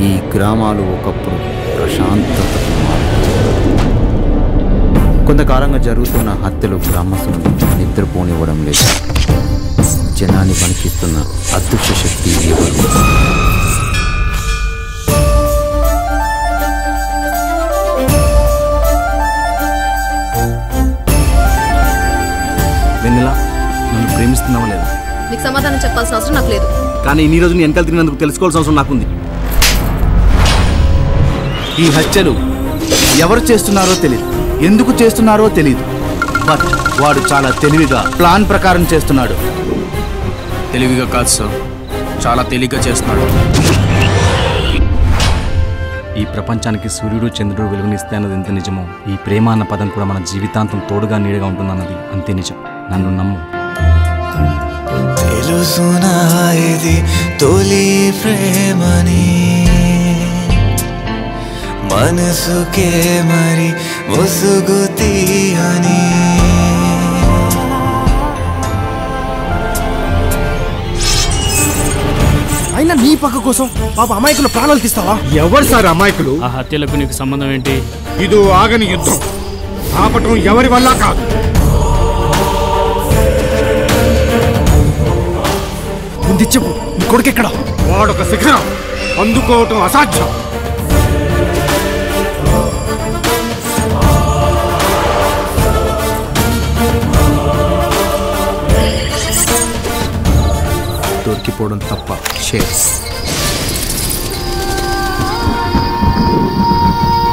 ఈ గ్రామాలు ఒకప్పుడు ప్రశాంతతకు కొంతకాలంగా జరుగుతున్న హత్యలు గ్రామస్తులను నిద్రపోనివ్వడం లేదు. జనాన్ని వణికిస్తున్న అదృశ్య శక్తి ఎవరు? వెన్నెల, నన్ను ప్రేమిస్తున్నావా లేదా? నీకు సమాధానం చెప్పాల్సిన అవసరం నాకు లేదు. కానీ ఇన్ని రోజులు వెనకాల తిరిగినందుకు తెలుసుకోవాల్సిన అవసరం నాకుంది. ఈ హత్యలు ఎవరు చేస్తున్నారో తెలియదు, ఎందుకు చేస్తున్నారో తెలియదు. బట్ వాడు చాలా తెలివిగా ప్లాన్ ప్రకారం చేస్తున్నాడు. తెలివిగా కాదు సార్, చాలా తేలిగ్గా చేస్తున్నాడు. ఈ ప్రపంచానికి సూర్యుడు చంద్రుడు వెలుగునిస్తే అన్నది ఎంత నిజమో, ఈ ప్రేమ అన్న పదం కూడా మన జీవితాంతం తోడుగా నీడగా ఉంటుందన్నది అంతే నిజం. నన్ను నమ్ము. తెలుసునా ఇది తొలి ప్రేమని, మనసుకే మరి ముసుగు తీయని. అయినా నీ పక్క కోసం పాప అమాయకుల ప్రాణాలు తీస్తావా? ఎవరు సార్ అమాయకులు? ఆ హత్యలకు నీకు సంబంధం ఏంటి? ఇది ఆగని యుద్ధం, ఆపటం ఎవరి వల్ల కాదు. ముందు చెప్పు, నీ కొడుకు ఎక్కడ? వాడొక శిఖరం, అందుకోవటం అసాధ్యం. దొరికిపోవడం తప్ప. షేర్